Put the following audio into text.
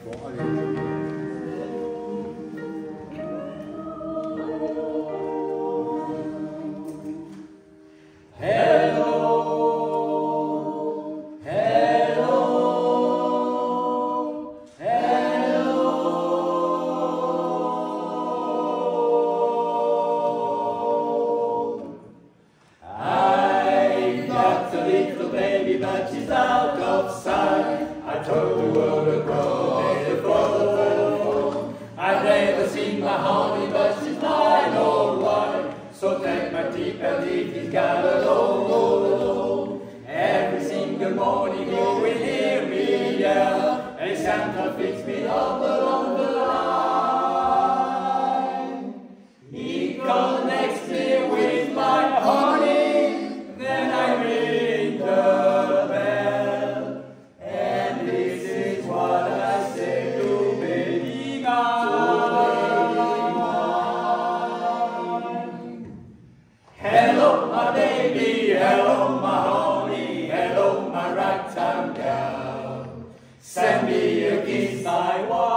But she's out of sight. I told the world across the phone. I've never seen my honey, but she's mine, all right. So take my tip and leave this gal alone. Every single morning you will hear me yell, hey Santa, fix me up along the line. He connects me with my honey, then I ring the hello, my baby, hello, my honey, hello, my ragtime gal. Send me a kiss, my wife.